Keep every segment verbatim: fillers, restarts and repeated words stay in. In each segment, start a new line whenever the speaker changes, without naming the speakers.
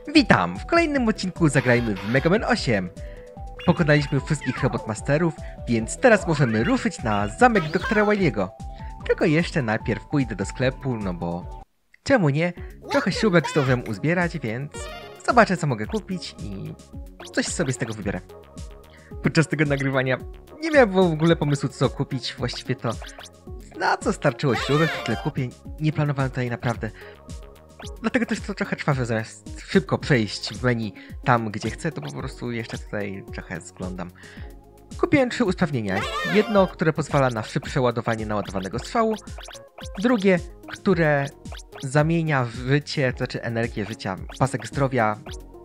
Witam! W kolejnym odcinku zagrajmy w Mega Man osiem. Pokonaliśmy wszystkich Robotmasterów, więc teraz możemy ruszyć na zamek doktora Wily'ego. Tylko jeszcze najpierw pójdę do sklepu, no bo... czemu nie? Trochę śrubek zdążyłem uzbierać, więc... zobaczę, co mogę kupić i... coś sobie z tego wybiorę. Podczas tego nagrywania nie miałem w ogóle pomysłu, co kupić. Właściwie to... na co starczyło śrubek, tyle kupię. Nie planowałem tutaj naprawdę... dlatego też to trochę trwa, że zamiast szybko przejść w menu tam, gdzie chcę, to po prostu jeszcze tutaj trochę zglądam. Kupiłem trzy usprawnienia. Jedno, które pozwala na szybsze ładowanie naładowanego strzału. Drugie, które zamienia życie, to znaczy energię życia, pasek zdrowia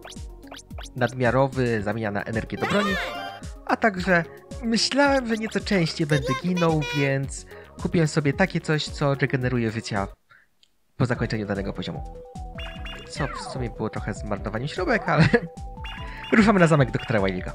nadmiarowy zamienia na energię do broni. A także myślałem, że nieco częściej będę ginął, więc kupiłem sobie takie coś, co regeneruje życia po zakończeniu danego poziomu. Co w sumie było trochę zmarnowaniem śrubek, ale... ruszamy na zamek doktora Wily'ego.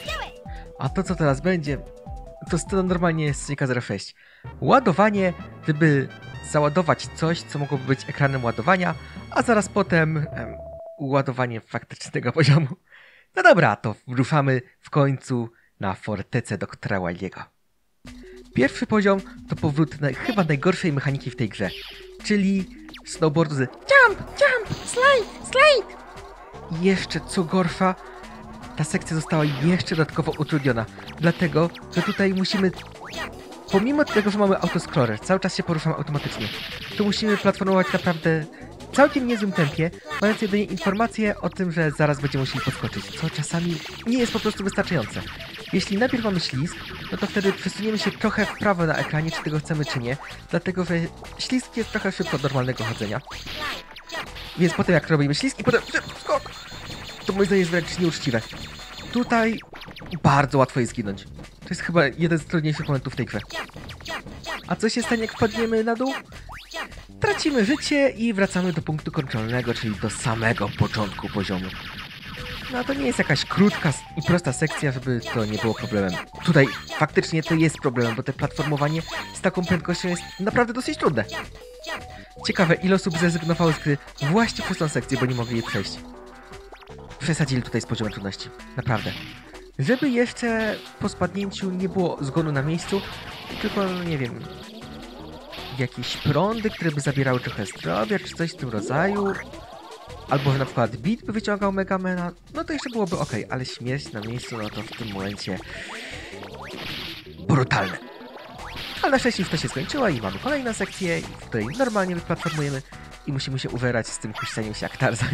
A to, co teraz będzie, to, to normalnie jest Snika zero sześć. Ładowanie, żeby załadować coś, co mogłoby być ekranem ładowania, a zaraz potem em, ładowanie faktycznego poziomu. No dobra, to ruszamy w końcu na fortecę doktora Wily'ego. Pierwszy poziom to powrót na chyba najgorszej mechaniki w tej grze, czyli snowboardu z jump, jump, slide, slide. I jeszcze co gorsza, ta sekcja została jeszcze dodatkowo utrudniona, dlatego, że tutaj musimy, pomimo tego, że mamy autoscroller, cały czas się poruszamy automatycznie, to musimy platformować naprawdę w całkiem niezłym tempie, mając jedynie informację o tym, że zaraz będziemy musieli podskoczyć, co czasami nie jest po prostu wystarczające. Jeśli najpierw mamy ślizg, no to wtedy przesuniemy się trochę w prawo na ekranie, czy tego chcemy, czy nie, dlatego, że ślizg jest trochę szybko od normalnego chodzenia. Więc potem jak robimy ślizg i potem skok, to moim zdaniem jest wręcz nieuczciwe. Tutaj bardzo łatwo jest zginąć. To jest chyba jeden z trudniejszych momentów w tej grze. A co się stanie, jak wpadniemy na dół? Tracimy życie i wracamy do punktu kontrolnego, czyli do samego początku poziomu. No to nie jest jakaś krótka i prosta sekcja, żeby to nie było problemem. Tutaj faktycznie to jest problemem, bo te platformowanie z taką prędkością jest naprawdę dosyć trudne. Ciekawe, ile osób zrezygnowało z gry właśnie przez tą sekcję, bo nie mogli jej przejść. Przesadzili tutaj z poziomem trudności. Naprawdę. Żeby jeszcze po spadnięciu nie było zgonu na miejscu, tylko, nie wiem, jakieś prądy, które by zabierały trochę zdrowia, czy coś w tym rodzaju. Albo że na przykład Beat by wyciągał Megamana, no to jeszcze byłoby ok, ale śmierć na miejscu, no to w tym momencie brutalne. Ale na szczęście już to się skończyło i mamy kolejną sekcję, w której normalnie wyplatformujemy i musimy się uwerać z tym huśtaniem się jak Tarzan.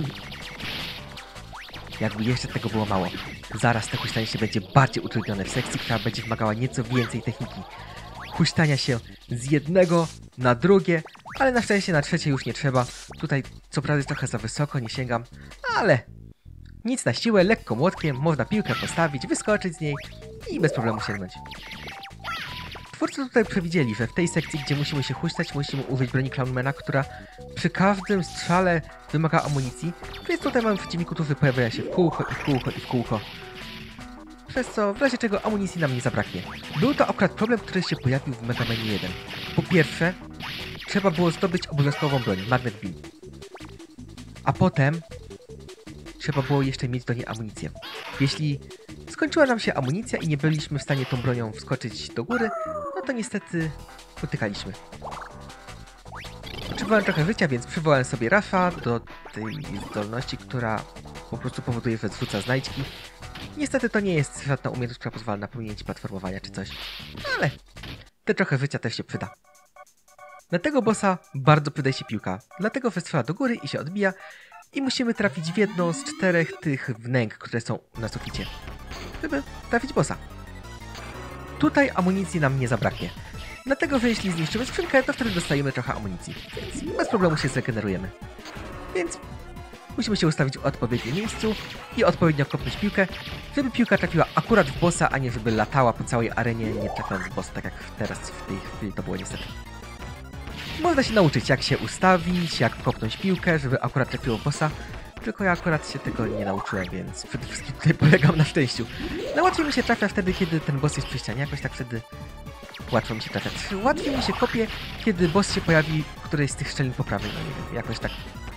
Jakby jeszcze tego było mało. Zaraz to huśtanie się będzie bardziej utrudnione w sekcji, która będzie wymagała nieco więcej techniki. Huśtania się z jednego na drugie, ale na szczęście na trzecie już nie trzeba. Tutaj co prawda jest trochę za wysoko, nie sięgam, ale nic na siłę, lekko młotkiem, można piłkę postawić, wyskoczyć z niej i bez problemu sięgnąć. Twórcy tutaj przewidzieli, że w tej sekcji, gdzie musimy się huśtać, musimy użyć broni Clownmana, która przy każdym strzale wymaga amunicji, więc tutaj mamy przeciwników, którzy pojawiają się w kółko i w kółko i w kółko. Przez co w razie czego amunicji nam nie zabraknie. Był to akurat problem, który się pojawił w Mega Man jeden. Po pierwsze, trzeba było zdobyć obowiązkową broń, Magnet Beam. A potem trzeba było jeszcze mieć do niej amunicję. Jeśli skończyła nam się amunicja i nie byliśmy w stanie tą bronią wskoczyć do góry, no to niestety utykaliśmy. Potrzebowałem trochę życia, więc przywołałem sobie Rafa do tej zdolności, która po prostu powoduje, że zrzuca znajdźki. Niestety to nie jest żadna umiejętność, która pozwala na pominięcie platformowania czy coś, ale te trochę życia też się przyda. Na tego bossa bardzo przyda się piłka, dlatego wystrzela do góry i się odbija i musimy trafić w jedną z czterech tych wnęk, które są na suficie, żeby trafić bossa. Tutaj amunicji nam nie zabraknie, dlatego że jeśli zniszczymy skrzynkę, to wtedy dostajemy trochę amunicji, więc bez problemu się zregenerujemy. Więc musimy się ustawić w odpowiednim miejscu i odpowiednio kopnąć piłkę, żeby piłka trafiła akurat w bossa, a nie żeby latała po całej arenie, nie trafiając w bossa, tak jak teraz w tej chwili to było niestety. Można się nauczyć, jak się ustawić, jak kopnąć piłkę, żeby akurat trafiło w bossa, tylko ja akurat się tego nie nauczyłem, więc przede wszystkim tutaj polegam na szczęściu. Najłatwiej mi się trafia wtedy, kiedy ten boss jest przy ścianie, jakoś tak wtedy łatwo mi się trafiać. Łatwiej mi się kopie, kiedy boss się pojawi w którejś z tych szczelin po prawej, no nie wiem, jakoś tak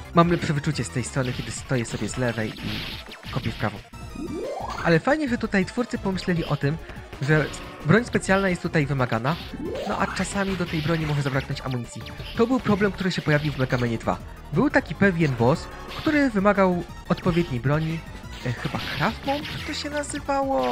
mam lepsze wyczucie z tej strony, kiedy stoję sobie z lewej i kopię w prawo. Ale fajnie, że tutaj twórcy pomyśleli o tym, że broń specjalna jest tutaj wymagana, no a czasami do tej broni może zabraknąć amunicji. To był problem, który się pojawił w Mega Manie dwa. Był taki pewien boss, który wymagał odpowiedniej broni, e, chyba Craft Bomb to się nazywało.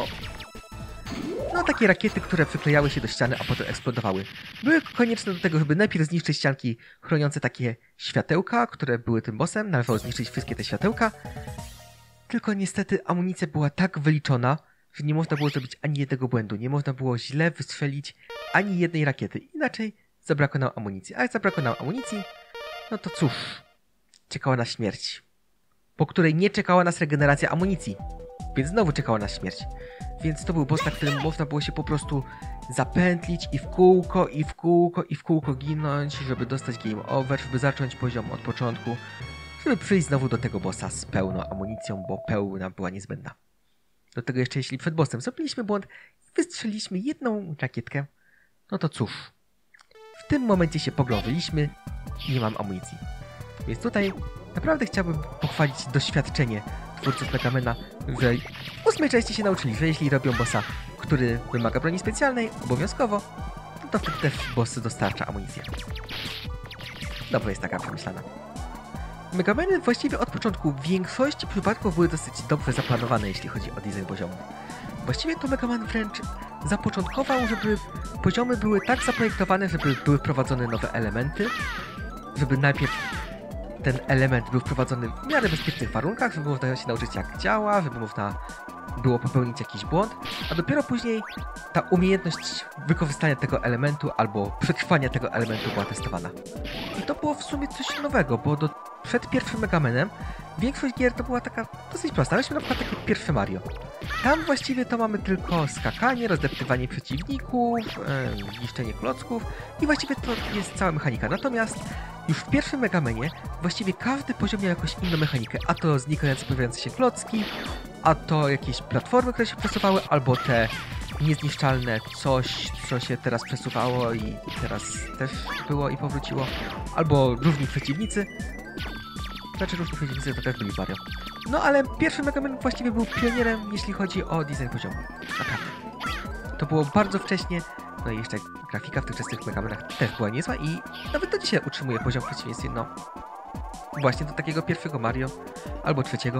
No takie rakiety, które przyklejały się do ściany, a potem eksplodowały. Były konieczne do tego, żeby najpierw zniszczyć ścianki chroniące takie światełka, które były tym bossem, należało zniszczyć wszystkie te światełka. Tylko niestety amunicja była tak wyliczona, że nie można było zrobić ani jednego błędu, nie można było źle wystrzelić ani jednej rakiety, inaczej zabrakło nam amunicji. A jak zabrakło nam amunicji, no to cóż, czekała nas śmierć, po której nie czekała nas regeneracja amunicji, więc znowu czekała nas śmierć. Więc to był boss, na którym można było się po prostu zapętlić i w kółko, i w kółko, i w kółko ginąć, żeby dostać game over, żeby zacząć poziom od początku, żeby przyjść znowu do tego bossa z pełną amunicją, bo pełna była niezbędna. Do tego jeszcze jeśli przed bossem zrobiliśmy błąd i wystrzeliliśmy jedną rakietkę, no to cóż, w tym momencie się poglądaliśmy i nie mam amunicji. Więc tutaj naprawdę chciałbym pochwalić doświadczenie twórców Mega Mana, że w ósmej części się nauczyli, że jeśli robią bossa, który wymaga broni specjalnej, obowiązkowo, no to wtedy też boss dostarcza amunicję. Dobra, jest taka przemyślana. Mega Many właściwie od początku w większości przypadków były dosyć dobrze zaplanowane, jeśli chodzi o design poziomów. Właściwie to Mega Man wręcz zapoczątkował, żeby poziomy były tak zaprojektowane, żeby były wprowadzone nowe elementy, żeby najpierw ten element był wprowadzony w miarę bezpiecznych warunkach, żeby można się nauczyć jak działa, żeby można było popełnić jakiś błąd, a dopiero później ta umiejętność wykorzystania tego elementu albo przetrwania tego elementu była testowana. I to było w sumie coś nowego, bo do, przed pierwszym Mega Manem większość gier to była taka dosyć prosta. Weźmy na przykład takie pierwsze Mario. Tam właściwie to mamy tylko skakanie, rozdeptywanie przeciwników, yy, niszczenie klocków i właściwie to jest cała mechanika. Natomiast już w pierwszym Mega Manie właściwie każdy poziom miał jakąś inną mechanikę, a to znikające, pojawiające się klocki, a to jakieś platformy, które się przesuwały, albo te niezniszczalne coś, co się teraz przesuwało i teraz też było i powróciło, albo różni przeciwnicy. Znaczy różni przeciwnicy to też byli Mario. No ale pierwszy Mega Man właściwie był pionierem, jeśli chodzi o design poziomu. Naprawdę. To było bardzo wcześnie, no i jeszcze grafika w tych wczesnych Mega Manach też była niezła i nawet do dzisiaj utrzymuje poziom w przeciwieństwie, no właśnie do takiego pierwszego Mario, albo trzeciego.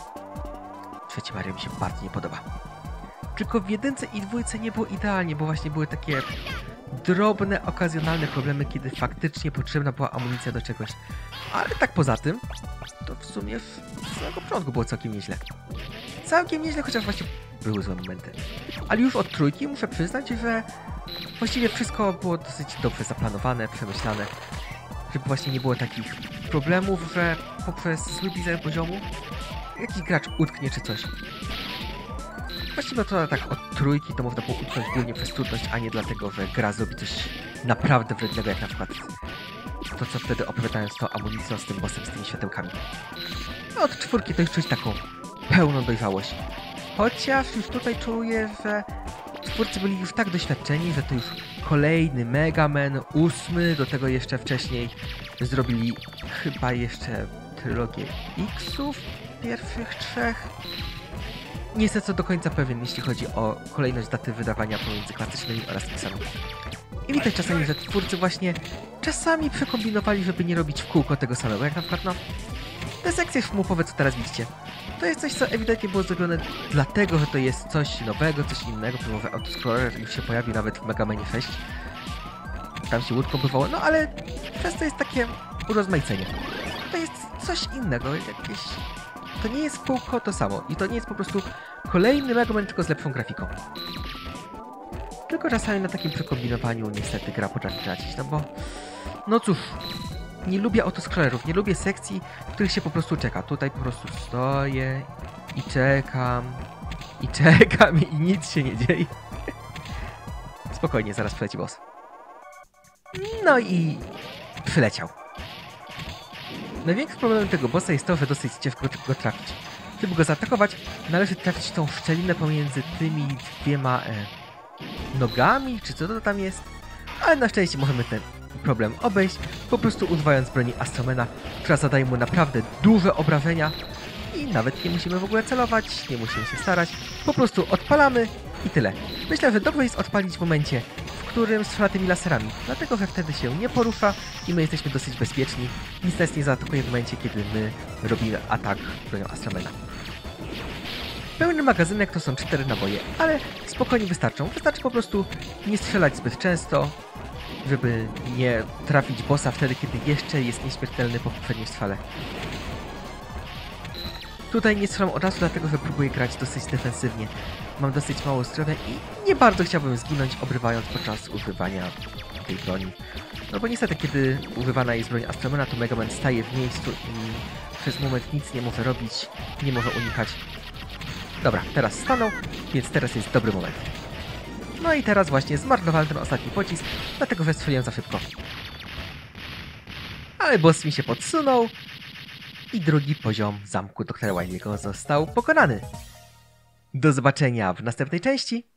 Trzeci Mario mi się bardzo nie podoba. Tylko w jedynce i dwójce nie było idealnie, bo właśnie były takie drobne, okazjonalne problemy, kiedy faktycznie potrzebna była amunicja do czegoś. Ale tak poza tym, to w sumie z samego początku było całkiem nieźle. Całkiem nieźle, chociaż właśnie były złe momenty. Ale już od trójki muszę przyznać, że właściwie wszystko było dosyć dobrze zaplanowane, przemyślane. Żeby właśnie nie było takich problemów, że poprzez zły design poziomu jakiś gracz utknie czy coś. Właściwie to tak od trójki to można było utknąć głównie przez trudność, a nie dlatego, że gra zrobi coś naprawdę wrednego, jak na przykład to, co wtedy opowiadałem z tą amunicją, z tym bossem, z tymi światełkami. No od czwórki to już czuć taką pełną dojrzałość. Chociaż już tutaj czuję, że twórcy byli już tak doświadczeni, że to już kolejny Mega Man, ósmy, do tego jeszcze wcześniej zrobili chyba jeszcze trylogię X-ów, pierwszych trzech. Nie jestem co do końca pewien, jeśli chodzi o kolejność daty wydawania pomiędzy klasycznymi oraz X-ami. I widać czasami, że twórcy właśnie czasami przekombinowali, żeby nie robić w kółko tego samego, jak na przykład no te sekcje szmupowe, co teraz widzicie. To jest coś, co ewidentnie było zrobione dlatego, że to jest coś nowego, coś innego, filmowy autoscroller już się pojawił nawet w Mega Manie sześć. Tam się łódką bywało, no ale przez to jest takie urozmaicenie. To jest coś innego, jakieś... To nie jest w kółko to samo i to nie jest po prostu kolejny Mega Man, tylko z lepszą grafiką. Tylko czasami na takim przekombinowaniu niestety gra potrafi tracić, no bo... No cóż, nie lubię autoscrollerów, nie lubię sekcji, w których się po prostu czeka. Tutaj po prostu stoję i czekam, i czekam i nic się nie dzieje. Spokojnie, zaraz przyleci boss. No i... przyleciał. Największym problemem tego bossa jest to, że dosyć ciężko go trafić. Żeby go zaatakować, należy trafić tą szczelinę pomiędzy tymi dwiema e, nogami, czy co to tam jest. Ale na szczęście możemy ten problem obejść, po prostu używając broni Astromena, która zadaje mu naprawdę duże obrażenia i nawet nie musimy w ogóle celować, nie musimy się starać, po prostu odpalamy i tyle. Myślę, że dobrze jest odpalić w momencie, w którym strzela tymi laserami, dlatego że wtedy się nie porusza i my jesteśmy dosyć bezpieczni. Nic nas nie zaatakuje w momencie, kiedy my robimy atak bronią Astromena. Pełny magazynek to są cztery naboje, ale spokojnie wystarczą. Wystarczy po prostu nie strzelać zbyt często, żeby nie trafić bossa wtedy, kiedy jeszcze jest nieśmiertelny po poprzedniej strzale. Tutaj nie strzelam od razu, dlatego że próbuję grać dosyć defensywnie. Mam dosyć mało zdrowia i nie bardzo chciałbym zginąć, obrywając podczas używania tej broni. No bo niestety, kiedy używana jest broń Astromena, to Mega Man staje w miejscu i przez moment nic nie może robić, nie może unikać. Dobra, teraz stanął, więc teraz jest dobry moment. No i teraz właśnie zmarnowałem ten ostatni pocisk, dlatego że strzeliłem za szybko. Ale boss mi się podsunął i drugi poziom zamku doktora Wily'ego został pokonany. Do zobaczenia w następnej części.